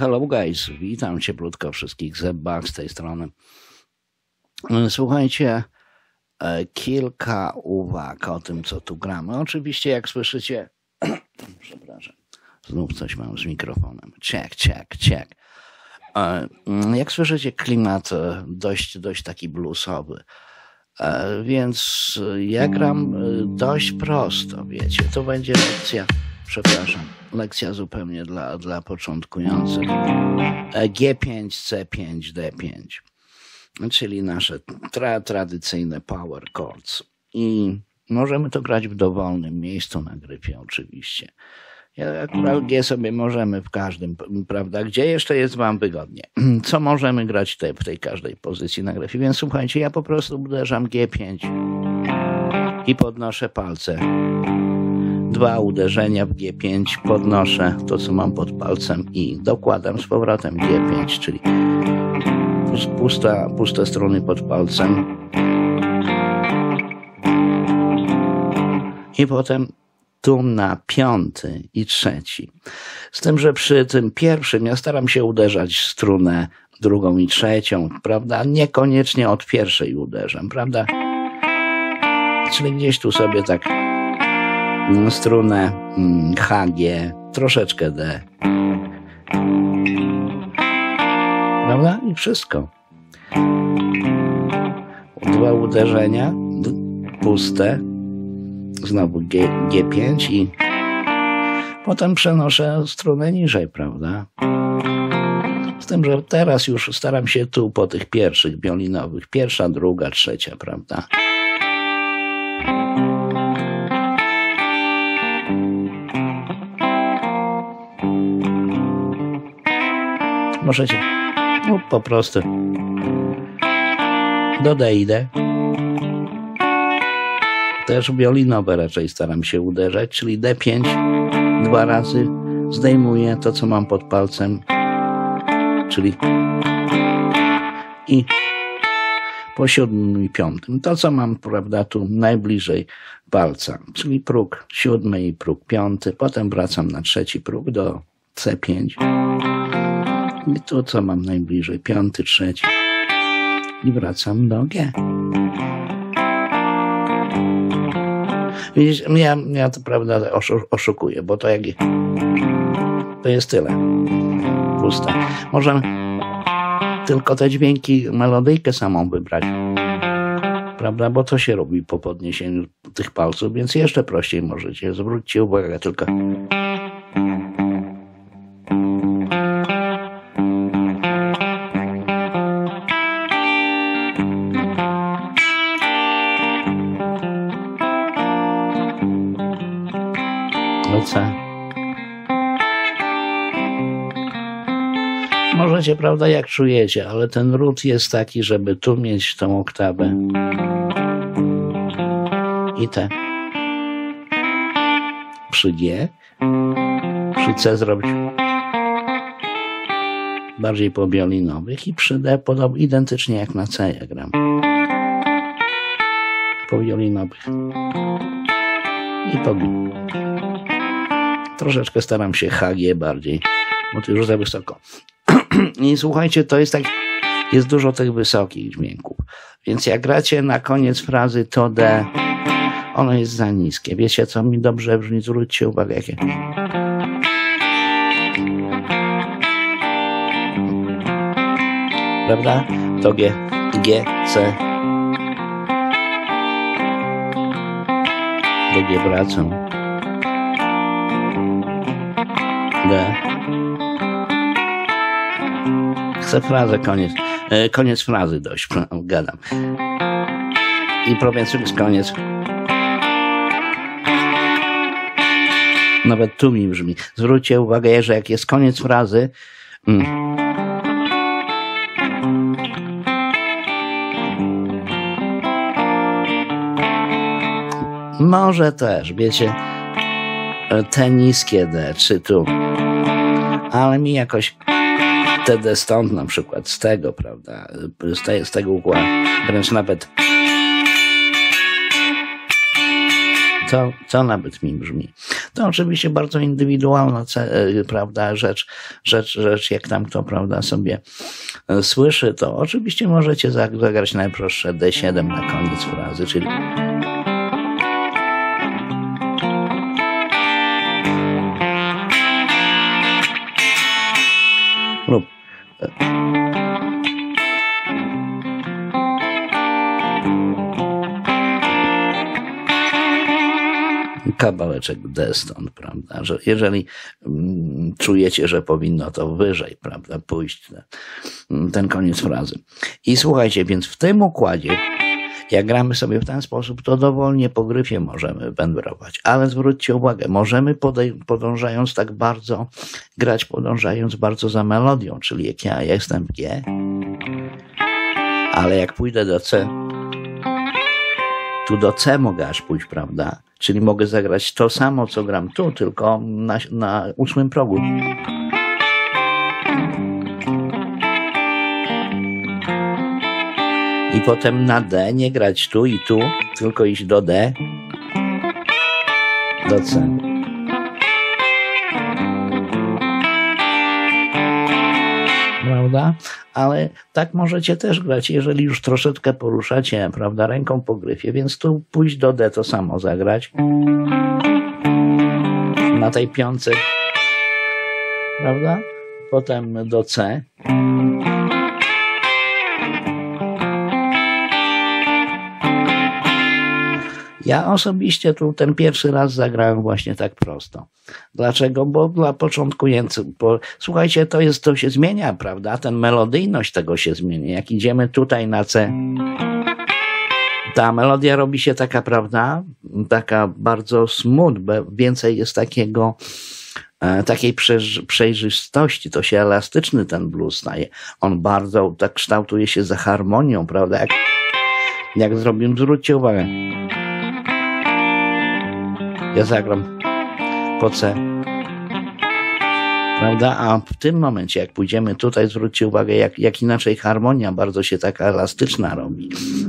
Hello guys, witam cieplutko wszystkich, Zebak z tej strony. Słuchajcie, kilka uwag o tym, co tu gramy. Oczywiście, jak słyszycie, przepraszam, znów coś mam z mikrofonem. Check. Jak słyszycie, klimat dość taki bluesowy. Więc ja gram dość prosto, wiecie. To będzie lekcja zupełnie dla początkujących. G5, C5, D5, czyli nasze tradycyjne power chords. I możemy to grać w dowolnym miejscu na gryfie oczywiście. Akurat G sobie możemy w każdym, prawda? Gdzie jeszcze jest wam wygodnie? Co możemy grać w tej każdej pozycji na gryfie? Więc słuchajcie, ja po prostu uderzam G5 i podnoszę palce. 2 uderzenia w G5, podnoszę to, co mam pod palcem i dokładam z powrotem G5, czyli puste struny pod palcem. I potem tu na 5. i 3. Z tym, że przy tym pierwszym ja staram się uderzać strunę 2. i 3, prawda? Niekoniecznie od pierwszej uderzam, prawda? Czyli gdzieś tu sobie tak strunę H, G, troszeczkę D. Prawda? I wszystko. 2 uderzenia, puste. Znowu G5 i potem przenoszę strunę niżej, prawda? Z tym, że teraz już staram się tu po tych pierwszych wiolinowych, 1., 2., 3, prawda? Możecie po prostu do D idę. Też wiolinowe raczej staram się uderzać, czyli D5 2 razy, zdejmuję to, co mam pod palcem, czyli i po 7. i 5. To, co mam, prawda, tu najbliżej palca, czyli próg 7. i próg 5. Potem wracam na 3. próg do C5 i tu, co mam najbliżej 5., 3. i wracam do G. Widzisz, ja to prawda oszukuję, bo to to jest tyle. Puste. Możemy tylko te dźwięki, melodyjkę samą wybrać. Prawda? Bo to się robi po podniesieniu tych palców, więc jeszcze prościej możecie. Zwróćcie uwagę tylko. C. Możecie, prawda, jak czujecie, ale ten ród jest taki, żeby tu mieć tą oktawę i te. Przy G, przy C zrobić bardziej po wiolinowych i przy D identycznie jak na C ja gram. Po wiolinowych i po G. Troszeczkę staram się HG bardziej, bo to już za wysoko. I słuchajcie, to jest jest dużo tych wysokich dźwięków. Więc jak gracie na koniec frazy to D, ono jest za niskie. Wiecie, co mi dobrze brzmi? Zwróćcie uwagę, jakie. Prawda? To G, C. Do G wracam. D. Chcę frazę, koniec frazy dość, gadam. I powiedzmy jest koniec. Nawet tu mi brzmi. Zwróćcie uwagę, że jak jest koniec frazy, może też, wiecie, te niskie D, czy tu, ale mi jakoś te D stąd na przykład, z tego, prawda, z tego układu, wręcz nawet to nawet mi brzmi. To oczywiście bardzo indywidualna, prawda, rzecz, jak tam kto, prawda, sobie słyszy, to oczywiście możecie zagrać najprostsze D7 na koniec frazy, czyli lub kawałeczek D stąd, prawda, że jeżeli czujecie, że powinno to wyżej, prawda, pójść ten koniec frazy. I słuchajcie, więc w tym układzie, jak gramy sobie w ten sposób, to dowolnie po gryfie możemy wędrować, ale zwróćcie uwagę, możemy podążając tak bardzo, grać podążając bardzo za melodią, czyli jak ja jestem w G, ale jak pójdę do C, tu do C mogę aż pójść, prawda? Czyli mogę zagrać to samo, co gram tu, tylko na 8 progu. I potem na D nie grać tu i tu, tylko iść do D, do C. Prawda? Ale tak możecie też grać, jeżeli już troszeczkę poruszacie, prawda, ręką po gryfie, więc tu pójść do D, to samo zagrać. Na tej piątce, prawda? Potem do C. Ja osobiście tu ten pierwszy raz zagrałem właśnie tak prosto. Dlaczego? Bo dla początkujących, słuchajcie, to się zmienia, prawda? Ten melodyjność tego się zmienia. Jak idziemy tutaj na C, ta melodia robi się taka, prawda? Taka bardzo smooth, bo więcej jest takiej przejrzystości, to się elastyczny ten blues staje. On bardzo tak kształtuje się za harmonią, prawda? Jak zrobimy, zwróćcie uwagę. Ja zagram po C, prawda? A w tym momencie, jak pójdziemy tutaj, zwróćcie uwagę, jak inaczej harmonia bardzo się taka elastyczna robi.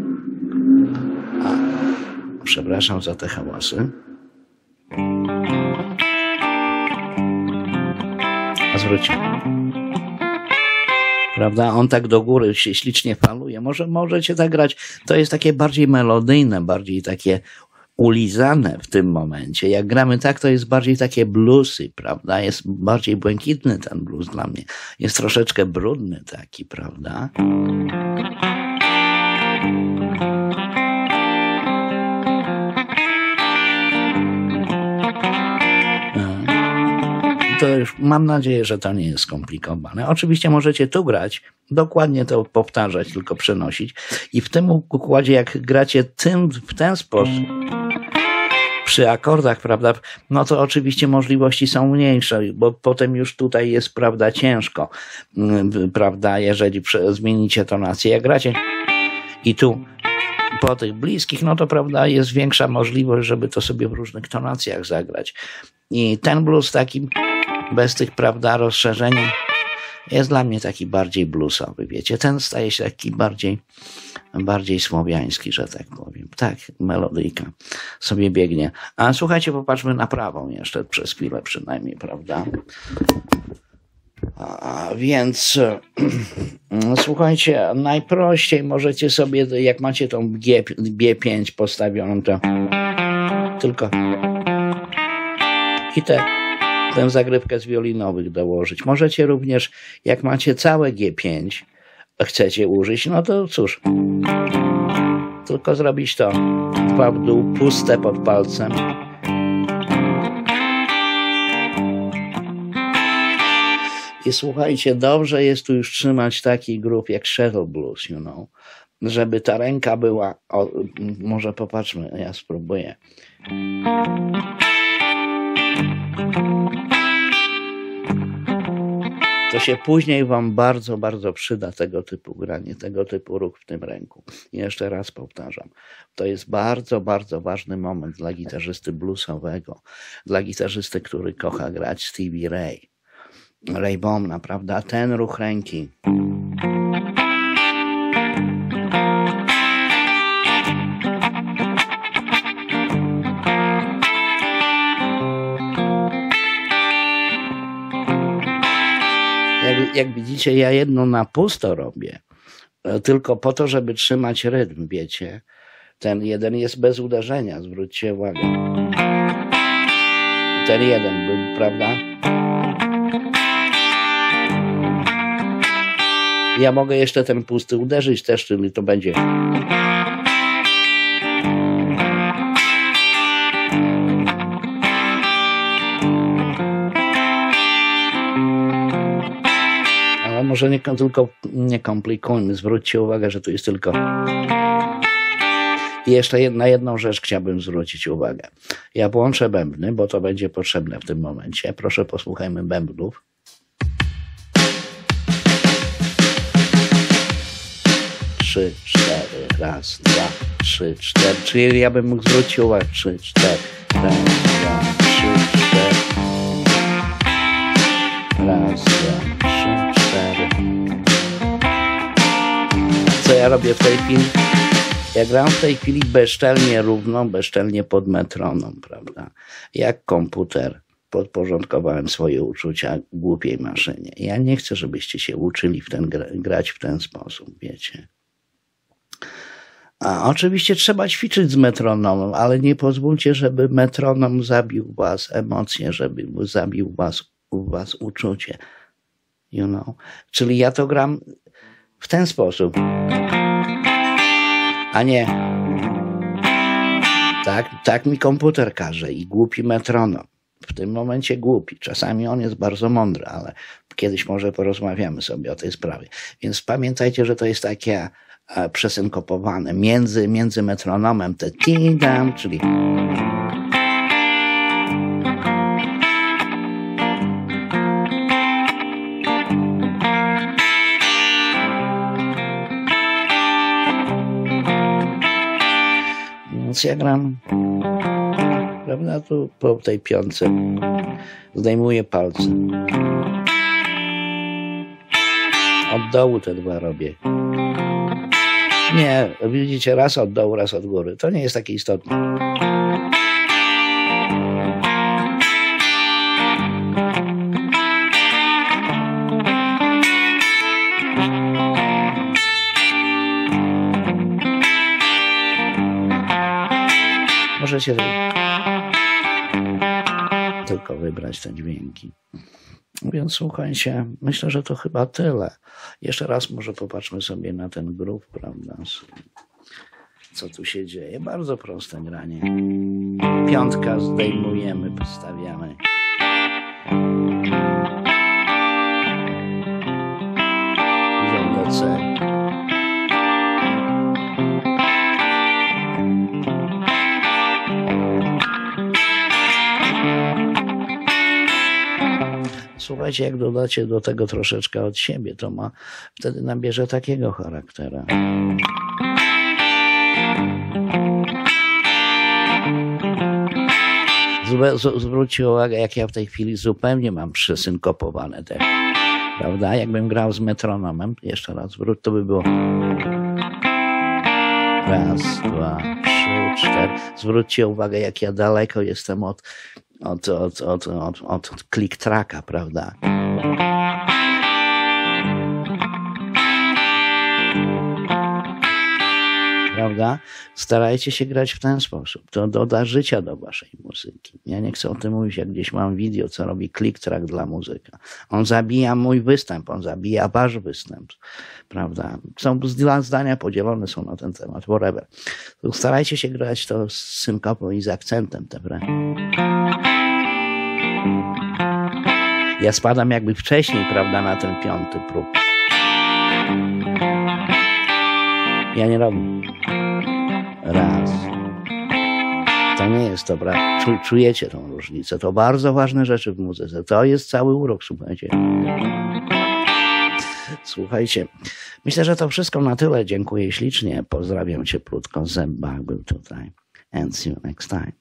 Przepraszam za te hałasy. A zwróćcie. Prawda? On tak do góry się ślicznie faluje. Możecie tak grać. To jest takie bardziej melodyjne, bardziej takie ulizane w tym momencie. Jak gramy tak, to jest bardziej takie bluesy, prawda? Jest bardziej błękitny ten blues dla mnie. Jest troszeczkę brudny taki, prawda? To już mam nadzieję, że to nie jest skomplikowane. Oczywiście możecie tu grać, dokładnie to powtarzać, tylko przenosić. I w tym układzie, jak gracie w ten sposób, przy akordach, prawda, no to oczywiście możliwości są mniejsze, bo potem już tutaj jest, prawda, ciężko, prawda, jeżeli zmienicie tonację. Jak gracie i tu po tych bliskich, no to, prawda, jest większa możliwość, żeby to sobie w różnych tonacjach zagrać. I ten blues taki, bez tych, prawda, rozszerzeń, jest dla mnie taki bardziej bluesowy, wiecie. Ten staje się taki bardziej słowiański, że tak powiem. Tak, melodyjka sobie biegnie. A słuchajcie, popatrzmy na prawą jeszcze przez chwilę przynajmniej, prawda? Więc słuchajcie, najprościej możecie sobie, jak macie tą G5 postawioną, to tylko i tę zagrywkę z wiolinowych dołożyć. Możecie również, jak macie całe G5, chcecie użyć, no to cóż, tylko zrobić to. 2 w dół, puste pod palcem. I słuchajcie, dobrze jest tu już trzymać taki grup jak Shadow Blues, żeby ta ręka była, może popatrzmy, ja spróbuję. To się później wam bardzo, bardzo przyda tego typu granie, tego typu ruch w tym ręku. I jeszcze raz powtarzam, to jest bardzo, bardzo ważny moment dla gitarzysty bluesowego, dla gitarzysty, który kocha grać Stevie Ray. Ray Baum, prawda? Ten ruch ręki. Jak widzicie, ja jedno na pusto robię, tylko po to, żeby trzymać rytm, wiecie. Ten jeden jest bez uderzenia, zwróćcie uwagę. Ten jeden był, prawda? Ja mogę jeszcze ten pusty uderzyć też, czyli to będzie... Ale może tylko nie komplikujmy, zwróćcie uwagę, że tu jest tylko... I jeszcze na jedną rzecz chciałbym zwrócić uwagę. Ja włączę bębny, bo to będzie potrzebne w tym momencie. Proszę, posłuchajmy bębnów. Trzy, cztery, raz, dwa, trzy, cztery. Czyli ja bym mógł zwrócić uwagę. Trzy, cztery, raz, dwa, trzy, cztery. Raz, dwa, trzy, cztery. Co ja robię w tej chwili? Ja gram w tej chwili bezczelnie równo, bezczelnie pod metronom, prawda? Jak komputer podporządkowałem swoje uczucia głupiej maszynie. Ja nie chcę, żebyście się uczyli grać w ten sposób, wiecie. A oczywiście trzeba ćwiczyć z metronomem, ale nie pozwólcie, żeby metronom zabił was emocje, żeby zabił was uczucie. You know? Czyli ja to gram w ten sposób. A nie. Tak mi komputer każe i głupi metronom. W tym momencie głupi. Czasami on jest bardzo mądry, ale kiedyś może porozmawiamy sobie o tej sprawie. Więc pamiętajcie, że to jest takie przesynkopowane między metronomem te tin-dam, czyli więc ja gram, prawda, tu po tej piątce zdejmuję palce. Od dołu te dwa robię. Nie, widzicie, raz od dołu, raz od góry. To nie jest takie istotne. Możecie tylko wybrać te dźwięki. Więc słuchajcie, myślę, że to chyba tyle. Jeszcze raz może popatrzmy sobie na ten groove, prawda? Co tu się dzieje? Bardzo proste granie. Piątka zdejmujemy, podstawiamy. Idziemy do C. Słuchajcie, jak dodacie do tego troszeczkę od siebie, to wtedy nabierze takiego charaktera. Zwróćcie uwagę, jak ja w tej chwili zupełnie mam przesynkopowane te, prawda? Jakbym grał z metronomem, jeszcze raz to by było raz, dwa, trzy, cztery. Zwróćcie uwagę, jak ja daleko jestem od click tracka, prawda? Prawda? Starajcie się grać w ten sposób. To doda życia do waszej muzyki. Ja nie chcę o tym mówić, jak gdzieś mam wideo, co robi click track dla muzyka. On zabija mój występ, on zabija wasz występ. Prawda? Są zdania podzielone są na ten temat, whatever. Starajcie się grać to z synkopą i z akcentem. Ja spadam jakby wcześniej, prawda, na ten piąty próg. Ja nie robię. Raz. To nie jest dobra. Czujecie tą różnicę. To bardzo ważne rzeczy w muzyce. To jest cały urok, słuchajcie. Słuchajcie. Myślę, że to wszystko na tyle. Dziękuję ślicznie. Pozdrawiam cieplutko. Zębak był tutaj. And see you next time.